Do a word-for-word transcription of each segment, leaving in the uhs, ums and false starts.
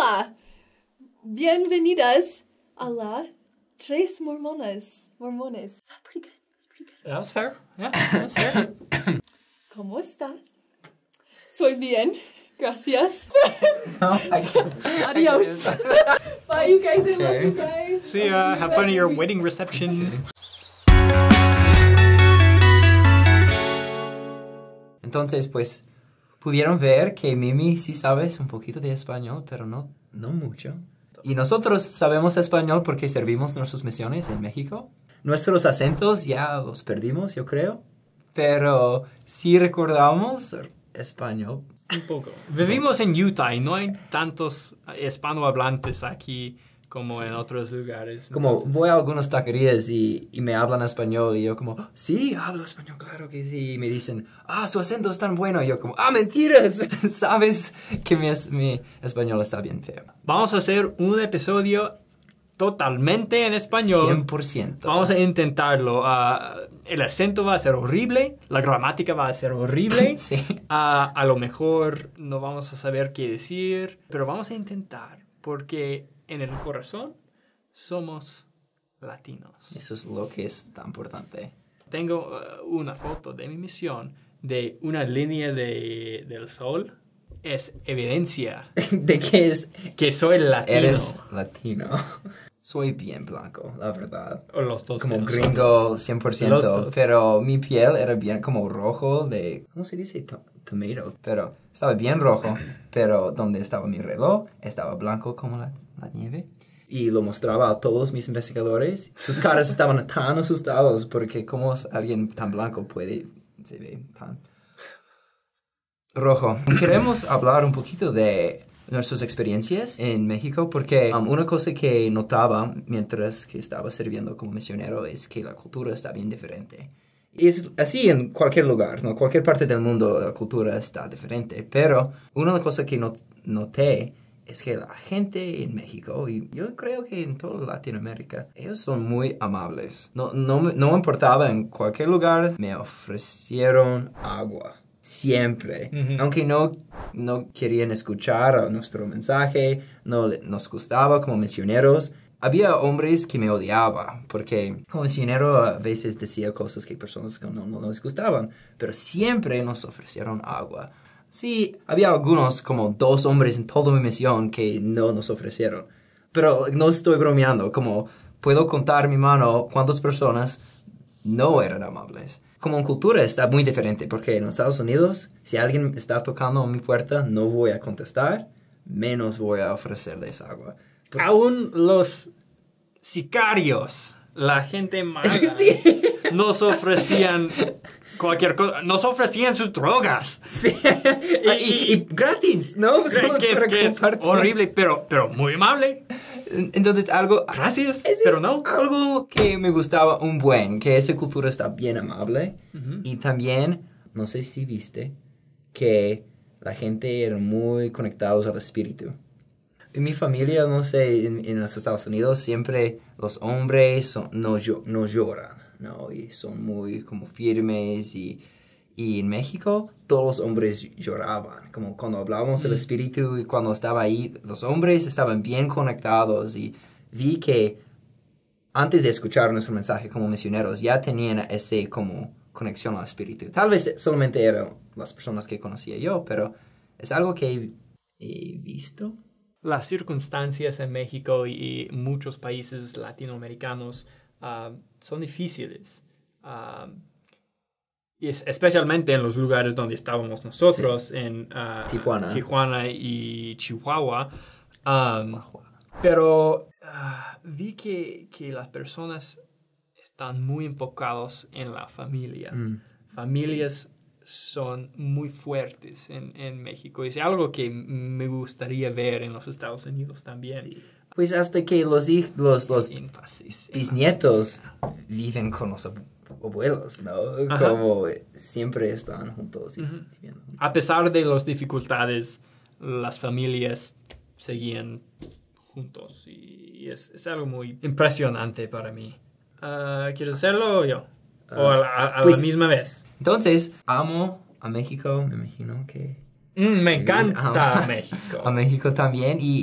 Hola, bienvenidas a la Tres Mormonas. Mormones. Is that pretty good? That's pretty good. That was fair. Yeah, that was fair. ¿Cómo estás? Soy bien. Gracias. No, I can't. Adios. Bye, you guys. I love you guys. See ya. Have fun at your wedding reception. Entonces, pues, pudieron ver que Mimi sí sabes un poquito de español, pero no, no mucho. Y nosotros sabemos español porque servimos nuestras misiones en México. Nuestros acentos ya los perdimos, yo creo. Pero sí recordamos español. Un poco. Vivimos en Utah y no hay tantos hispanohablantes aquí como sí. En otros lugares. Como Entonces... voy a algunas taquerías y, y me hablan español y yo como, sí, hablo español, claro que sí. Y me dicen, ah, su acento es tan bueno. Y yo como, ah, mentiras. Sabes que mi, mi español está bien feo. Vamos a hacer un episodio totalmente en español. cien por ciento. Vamos a intentarlo. Uh, el acento va a ser horrible. La gramática va a ser horrible. Sí. Uh, a lo mejor no vamos a saber qué decir. Pero vamos a intentar. Porque en el corazón somos latinos. Eso es lo que es tan importante. Tengo uh, una foto de mi misión de una línea de, del sol. Es evidencia. ¿De qué es? Que soy latino. Eres latino. Soy bien blanco, la verdad. O los dos. Como gringo cien por ciento. Los dos. Pero mi piel era bien como rojo de... ¿Cómo se dice? To tomato. Pero estaba bien rojo. Pero donde estaba mi reloj estaba blanco como la, la nieve. Y lo mostraba a todos mis investigadores. Sus caras estaban tan asustados porque como alguien tan blanco puede... Se ve tan... rojo. Queremos hablar un poquito de nuestras experiencias en México porque um, una cosa que notaba mientras que estaba sirviendo como misionero es que la cultura está bien diferente. Es así en cualquier lugar, ¿no? Cualquier parte del mundo la cultura está diferente, pero una de las cosas que not noté es que la gente en México, y yo creo que en toda Latinoamérica, ellos son muy amables. No, no, no me importaba en cualquier lugar, me ofrecieron agua. Siempre. Uh-huh. Aunque no, no querían escuchar nuestro mensaje, no nos gustaba como misioneros. Había hombres que me odiaban porque como misionero a veces decía cosas que personas que no, no nos gustaban. Pero siempre nos ofrecieron agua. Sí, había algunos, como dos hombres en toda mi misión que no nos ofrecieron. Pero no estoy bromeando. Como puedo contar mi mano cuántas personas no eran amables. Como en cultura está muy diferente, porque en los Estados Unidos, si alguien está tocando a mi puerta, no voy a contestar, menos voy a ofrecerles agua. Pero... Aún los sicarios, la gente mala, sí. Nos ofrecían cualquier cosa, nos ofrecían sus drogas. Sí, y, y, y gratis, ¿no? Que es, que es horrible, pero, pero muy amable. Entonces, algo... Gracias, es, pero no. Algo que me gustaba un buen, que esa cultura está bien amable. Uh-huh. Y también, no sé si viste, que la gente era muy conectados al espíritu. En mi familia, no sé, en, en los Estados Unidos, siempre los hombres son, no, no lloran, ¿no? Y son muy como firmes y... Y en México, todos los hombres lloraban. Como cuando hablábamos mm. del espíritu y cuando estaba ahí, los hombres estaban bien conectados. Y vi que antes de escuchar nuestro mensaje como misioneros, ya tenían esa como conexión al espíritu. Tal vez solamente eran las personas que conocía yo, pero es algo que he, he visto. Las circunstancias en México y, y muchos países latinoamericanos uh, son difíciles. Uh, Y es, especialmente en los lugares donde estábamos nosotros, sí. en uh, Tijuana. Tijuana y Chihuahua. Um, pero uh, vi que, que las personas están muy enfocados en la familia. Mm. Familias sí. son muy fuertes en, en México. Es algo que me gustaría ver en los Estados Unidos también. Sí. Pues hasta que los, los, los bisnietos viven con los abuelos, ¿no? Ajá. Como siempre están juntos. Y uh-huh. viviendo. A pesar de las dificultades, las familias seguían juntos y es, es algo muy impresionante para mí. Uh, ¿Quieres hacerlo o yo? Uh, ¿O a, la, a pues, la misma vez? Entonces, amo a México, me imagino que... Mm, me encanta a México. A México también y... y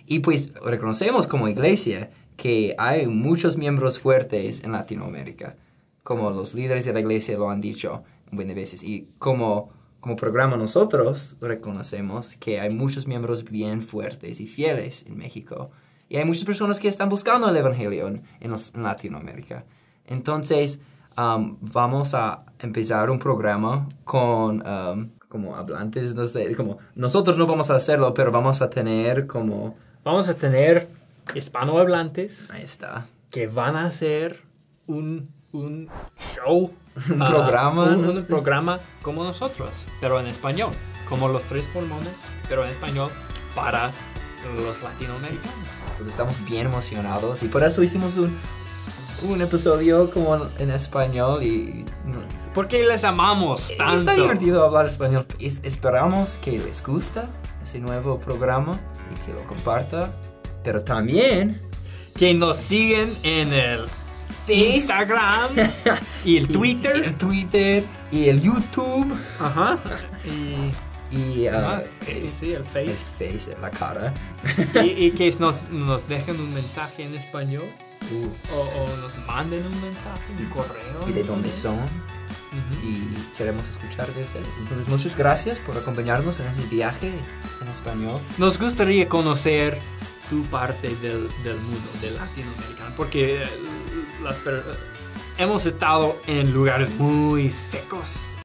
Y pues reconocemos como iglesia que hay muchos miembros fuertes en Latinoamérica, como los líderes de la iglesia lo han dicho muchas veces. Y como, como programa nosotros reconocemos que hay muchos miembros bien fuertes y fieles en México. Y hay muchas personas que están buscando el evangelio en, en, los, en Latinoamérica. Entonces, um, vamos a empezar un programa con... Um, como hablantes, no sé, como nosotros no vamos a hacerlo, pero vamos a tener como... Vamos a tener hispanohablantes. Ahí está. Que van a hacer un, un show. Un uh, programa. Un, no un sé. programa como nosotros, pero en español. Como los tres mormones, pero en español para los latinoamericanos. Entonces estamos bien emocionados y por eso hicimos un, un episodio como en español y... Porque les amamos tanto. Está divertido hablar español. Es, esperamos que les gusta ese nuevo programa y que lo comparta. Pero también... Que nos siguen en el Face. Instagram y el Twitter. Y el Twitter y el YouTube. Ajá. Y... Y... ¿qué uh, más? Sí, sí, el Face. El Face en la cara. y, y que nos, nos dejen un mensaje en español. Uh, O, o nos manden un mensaje, un correo. y de dónde son. Ujú. Y queremos escuchar de ustedes. Entonces, muchas gracias por acompañarnos en este viaje en español. Nos gustaría conocer tu parte del, del mundo, de latinoamericano, porque eh, las per- hemos estado en lugares muy secos